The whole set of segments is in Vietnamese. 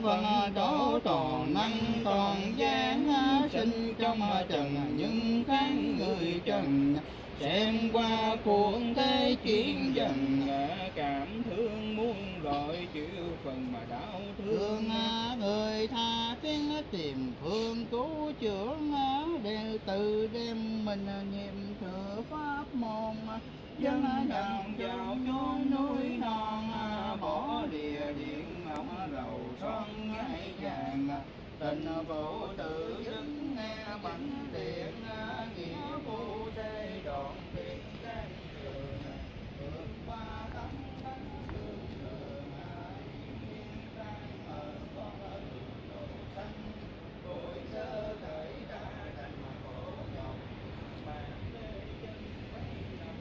vân đổ tròn năng toàn gian sinh trong trần những tháng người trần xem qua cuộn thế chiến dần cảm thương muôn gọi chịu phần mà đau thương người tha tiếng tìm phương cứu chữa đều từ đêm mình nhiệm thừa pháp môn dân nhận vào chốn núi non bỏ lìa điện ngọc lầu son ngai vàng tình phụ tự dưng nghe bánh điện nghĩa phu thế đoạn biệt can trường vượt qua tấm thánh đường đường thiên trang ở con đường đồ xanh tuổi sơ khởi đã đành mà khổ nhọc bàn lê chân mấy năm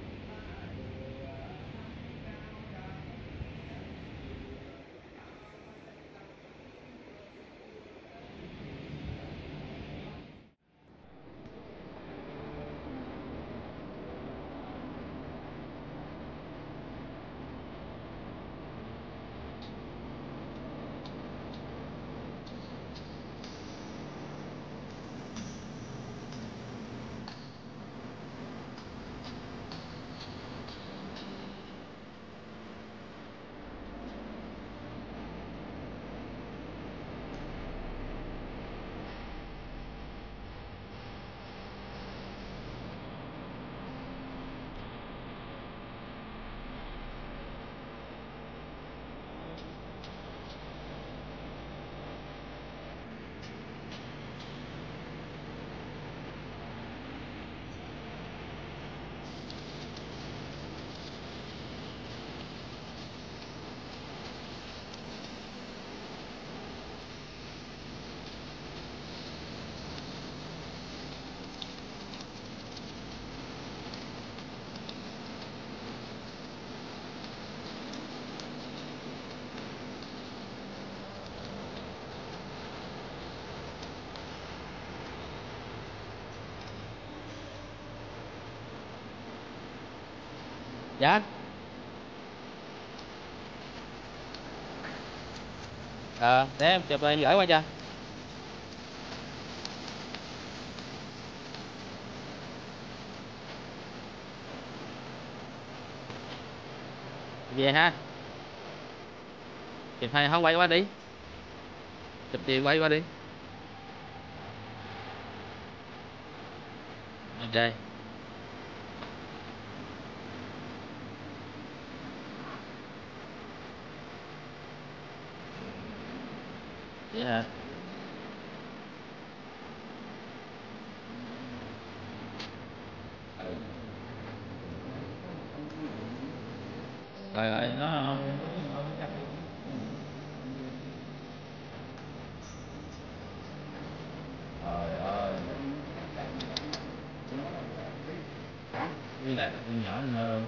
Dạ. Để em chụp lại gửi qua cho. Về ha. Chụp hay không quay qua đi. Chụp tiền quay qua đi. Ok. Yeah. Rồi nó với lại nhỏ hơn.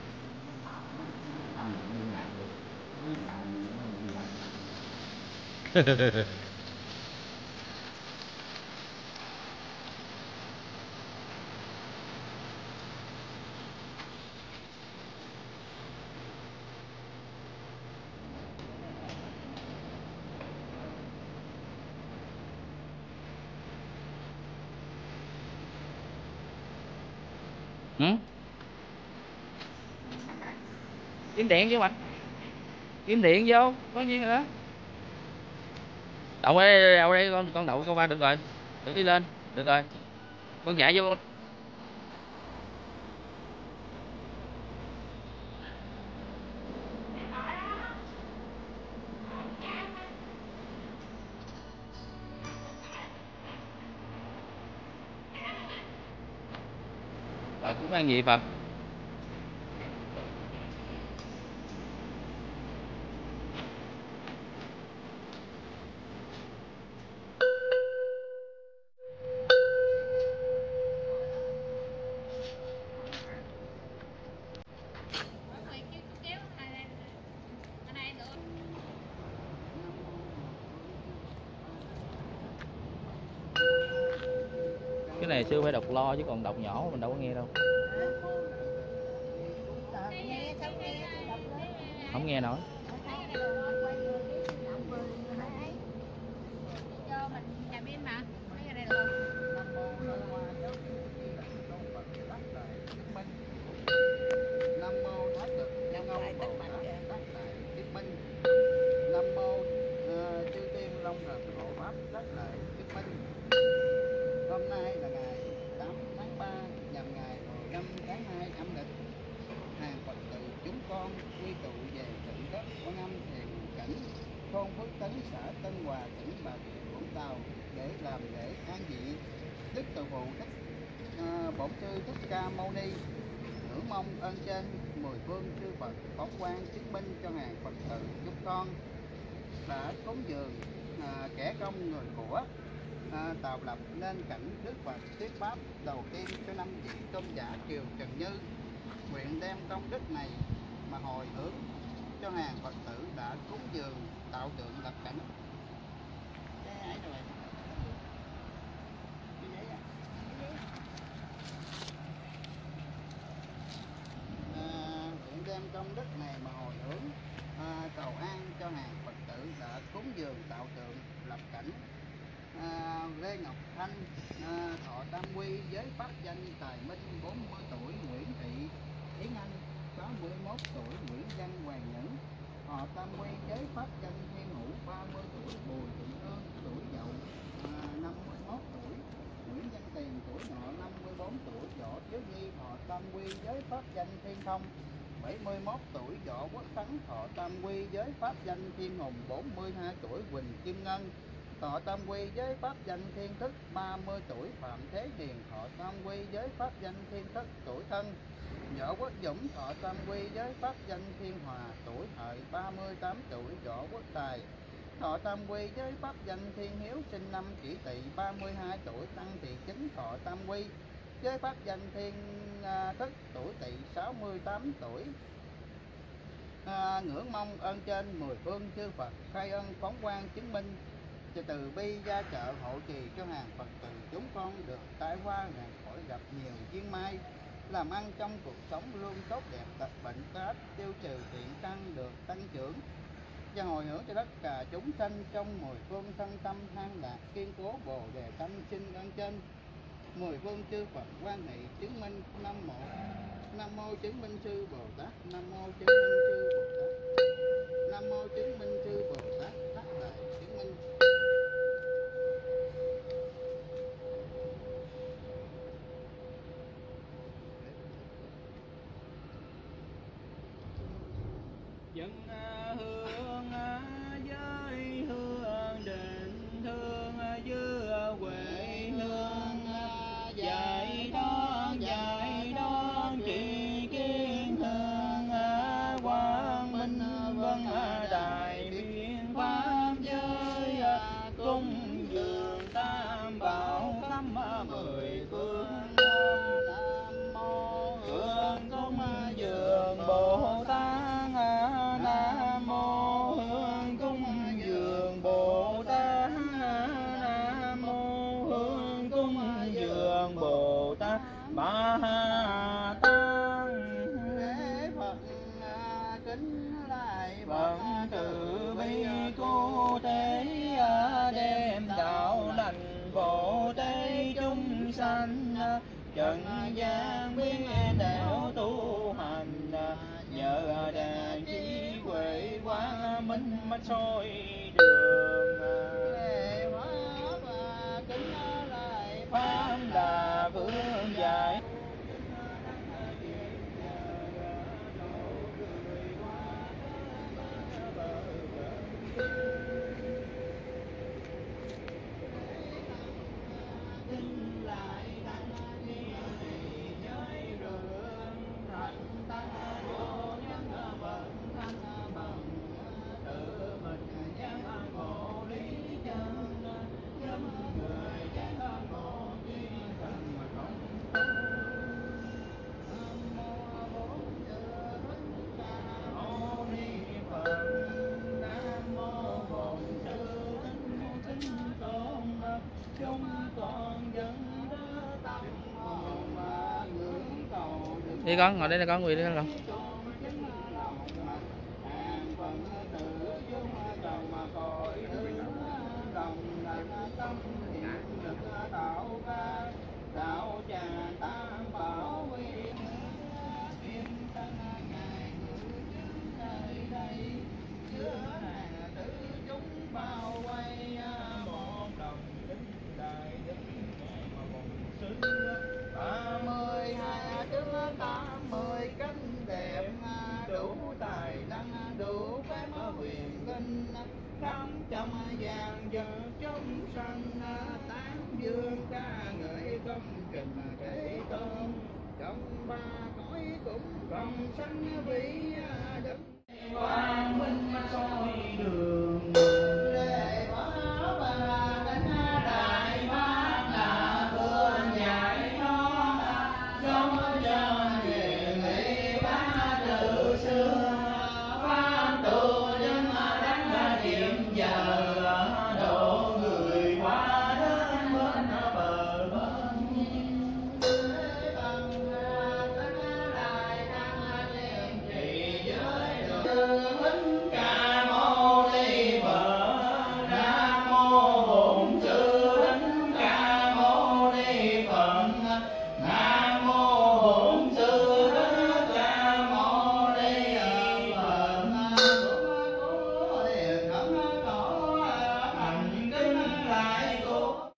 Kiếm điện chứ mà. Kiếm điện vô, có nhiên rồi đó. Đậu đây con đậu con qua được rồi. Được đi lên, được rồi. Con nhảy vô. Cũng ăn gì Phật? Cái này sư phải đọc lo chứ còn đọc nhỏ mình đâu có nghe đâu. Không nghe nổi. Tấn, xã Tân Hòa, tỉnh Bà Rịa Vũng Tàu để làm lễ an vị Đức Từ Phụ Bổn Sư Thích Ca Mâu Ni. Ngưỡng mong ơn trên mười phương chư Phật phóng quang chứng minh cho hàng Phật tử chúng con đã cúng dường kẻ công người của tạo lập nên cảnh Đức Phật thuyết pháp đầu tiên cho năm vị tôn giả Kiều Trần Như. Nguyện đem công đức này mà hồi hướng cho hàng Phật tử đã cúng dường tạo tượng lập cảnh. Nguyện đem công đức này mà hồi hướng cầu an cho hàng Phật tử đã cúng dường tạo tượng lập cảnh. Lê Ngọc Thanh thọ tam quy với pháp danh Tài Minh 40 tuổi, Nguyễn Thị Yến Anh 61 tuổi, Nguyễn Văn Hoàng Nhẫn thọ tam quy với pháp danh Thiên Hữu 30 tuổi, Bùi Thị Ương tuổi Dậu 51 tuổi, Nguyễn Văn Tiền tuổi Ngọ 54 tuổi, Võ Thiếu Nhi thọ tam quy với pháp danh Thiên Thông 71 tuổi, Võ Quốc Thắng thọ tam quy với pháp danh Thiên Hùng 42 tuổi, Quỳnh Kim Ngân thọ tam quy với pháp danh Thiên Thức 30 tuổi, Phạm Thế Điền thọ tam quy với pháp danh Thiên Thức tuổi Thân, Võ Quốc Dũng thọ tam quy với pháp danh Thiên Hòa tuổi Hợi 38 tuổi, Võ Quốc Tài thọ tam quy với pháp danh Thiên Hiếu sinh năm Kỷ Tỵ 32 tuổi, Tăng Thị Chính thọ tam quy với pháp danh Thiên Thức tuổi Tỵ 68 tuổi. Ngưỡng mong ơn trên mười phương chư Phật khai ân phóng quang chứng minh cho từ bi gia trợ hộ trì cho hàng Phật tử chúng con được tai qua ngàn khỏi, gặp nhiều duyên may, làm ăn trong cuộc sống luôn tốt đẹp, tật bệnh tết tiêu trừ, thiện căn được tăng trưởng, và hồi hướng cho tất cả chúng sanh trong mười phương thân tâm an lạc kiên cố bồ đề tâm. Xin ơn trên mười phương chư Phật quan hệ chứng minh. Nam mô chứng minh sư Bồ Tát, Nam mô chứng minh sư Bồ Tát, Nam mô chứng minh sư Bồ Tát, Thác Đại chứng minh. Dân hương với hương định thương dư huệ hương, dạy đón trì kiến hương, quang minh vân đại biện pháp giới, cung dường tam bảo khắp mười phương. Nam mô hương cung dường Bồ Tát, Nam mô hương cung dường Bồ Tát, Nam mô hương cung dường Bồ Tát Ma Tát. Lễ Phật kính lại Phật từ bi cô tế, đem đạo lành Bồ Tát chúng sanh, trần gian biết đạo tu hành, nhờ đàn trí huệ quang minh mắt soi đường. Lễ Pháp kính lại Pháp là phương dạy, đi con ngồi đây là con quỳ đi con. Mười cánh đèn tài năng đủ phép huyền linh khắp trong vàng vật chúng sanh tán dương ca ngợi công trình thế tôn trong ba cõi cũng còn sanh vĩ đức quang minh soi đường lễ hóa ba đánh đại pháp là vừa dạy nó trong chân về lễ bá từ xưa pháp tu nhân đánh ra điểm giờ độ người qua đến bên bờ bên Ca mâu ni Phật Nam mô Bổn Sư Thích Ca mâu ni Phật Nam mô Bổn Sư Thích Ca mâu ni Phật có liền không có thành kính lại của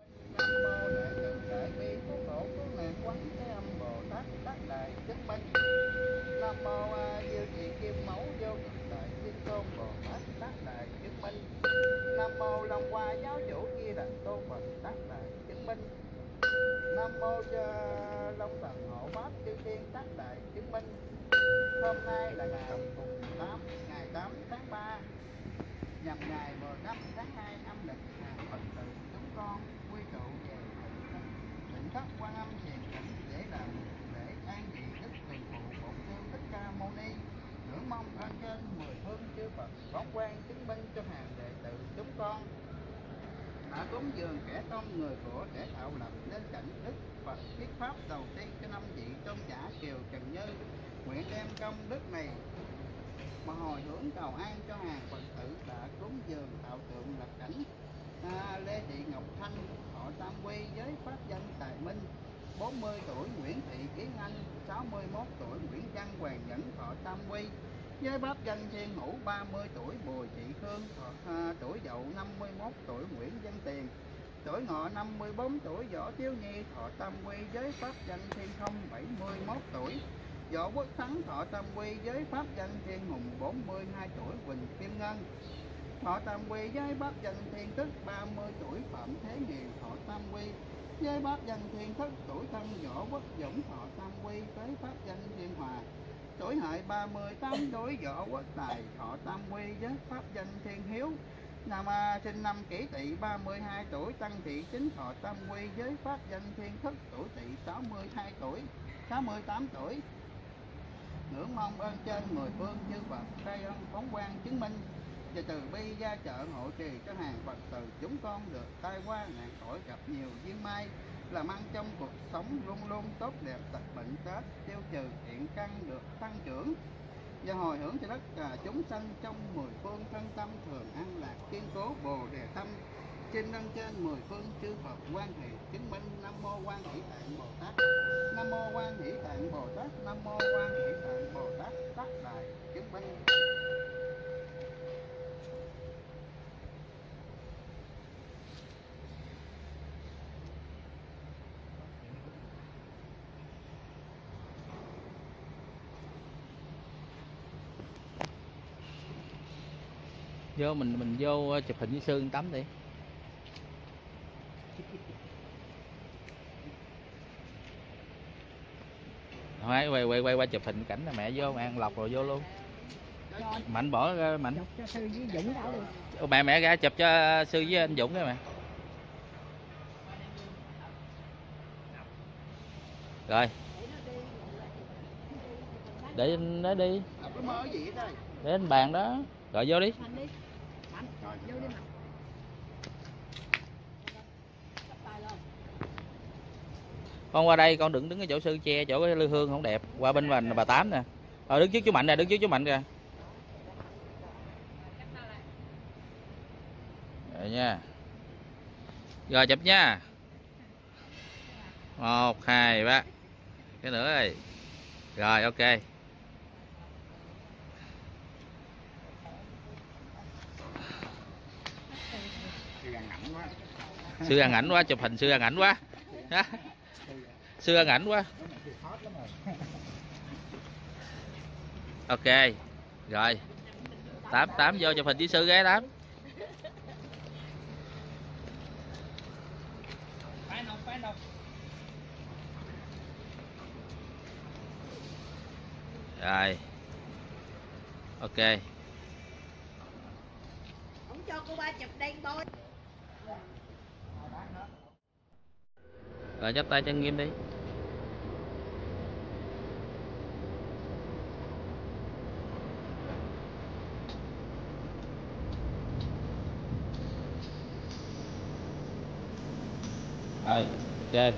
Nam mô Diệu Trì Kim Mẫu Vô Cực Đại Thiên Tôn Bồ Tát Tác Đại Chứng Minh. Nam mô Long Hoa Giáo Chủ Kia Đàn Tôn Phật Tác Đại Chứng Minh. Nam mô Long Thần Hộ Pháp Chư Thiên Tác Đại Chứng Minh. Hôm nay là ngày 8 tháng 3 nhằm ngày 15 tháng 2 âm lịch, hàng Phật tử chúng con quy tụ về Tịnh Thất Quan Âm Thiền Định để làm lễ an vị đức từ phụ Bổn Sư Thích Ca Mâu Ni, ngưỡng mong ơn trên 10 phương chư Phật bóng quan chứng minh cho hàng đệ tử chúng con đã cúng dường kẻ công người của để tạo lập nên cảnh đức Phật thuyết pháp đầu tiên cho 5 vị tôn giả Kiều Trần Như. Nguyện đem công đức này mà hồi hướng cầu an cho hàng Phật tử đã cúng dường tạo tượng lập cảnh Lê Thị Ngọc Thanh thọ tam quy với pháp danh Tài Minh, 40 tuổi Nguyễn Thị Kiến Anh, 61 tuổi Nguyễn Văn Hoàng Nhẫn thọ tam quy với pháp danh Thiên Hữu, 30 tuổi Bùi Thị Khương thọ tuổi Dậu, 51 tuổi Nguyễn Văn Tiền, tuổi Ngọ 54 tuổi Võ Thiếu Nhi thọ tam quy với pháp danh Thiên Không, 71 tuổi Võ Quốc Thắng thọ tam quy với pháp danh Thiên Hùng, 42 tuổi Quỳnh Kim Ngân thọ tam quy với pháp danh Thiên Thức, 30 tuổi Phạm Thế Nghiền thọ tam quy với pháp danh Thiên Thức, tuổi Thân Võ Quốc Dũng thọ tam quy với pháp danh Thiên Hòa, tuổi Hợi 38 tuổi Võ Quốc Tài thọ tam quy với pháp danh Thiên Hiếu, sinh năm Kỷ Tỵ, 32 tuổi Tăng Thị Chính thọ tam quy với pháp danh Thiên Thức, tuổi Tỵ 68 tuổi. Ngưỡng mong ơn trên 10 phương chư Phật khai ân phóng quang chứng minh và từ bi gia trợ hộ trì cho hàng Phật tử chúng con được tai qua nạn khỏi, gặp nhiều duyên may, làm ăn trong cuộc sống luôn luôn tốt đẹp, tật bệnh tết tiêu trừ, thiện căn được tăng trưởng và hồi hưởng cho tất cả chúng sanh trong 10 phương thân tâm thường an lạc kiên cố bồ đề tâm. Xin ân trên 10 phương chư Phật quan hỷ chứng minh. Nam mô Quan Hỷ Tạng Bồ Tát, Nam mô Quan Hỷ Tạng Bồ Tát, Nam mô Quan Hỷ Tạng Bồ Tát Tác Đại Chứng Minh. Vô mình vô chụp hình với Sư tắm đi. Thôi quay qua chụp hình cảnh là mẹ vô, mẹ ăn lọc rồi vô luôn. Mạnh bỏ ra Mạnh. Cho Sư với Dũng đã đi. Mẹ ra chụp cho Sư với anh Dũng cái mẹ. Rồi. Để nó đi. Để anh bàn đó. Rồi vô đi. Con qua đây con đừng đứng ở chỗ Sư che, chỗ cái lư hương không đẹp. Qua bên mình bà Tám nè. Rồi đứng trước chú Mạnh nè, đứng trước chú Mạnh kìa. Rồi nha. Rồi chụp nha. 1 2 3. Cái nữa rồi. Rồi ok. Sư ăn ảnh quá, chụp hình Sư ăn ảnh quá. Sư ăn ảnh quá. Ok. Rồi. Tám vô chụp hình với sư ghé Tám. Rồi. Ok. Không cho cô ba chụp đen bôi. Rồi chắp tay chân nghiêm đi. Rồi, ok.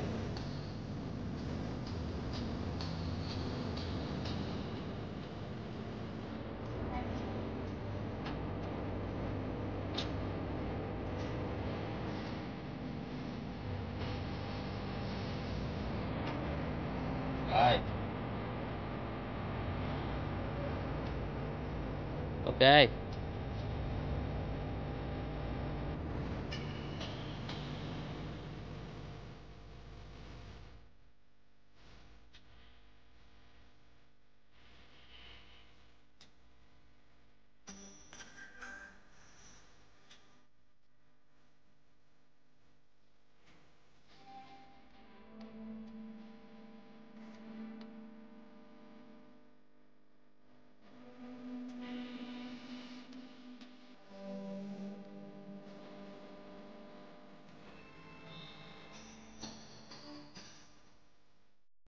Rồi. Ok.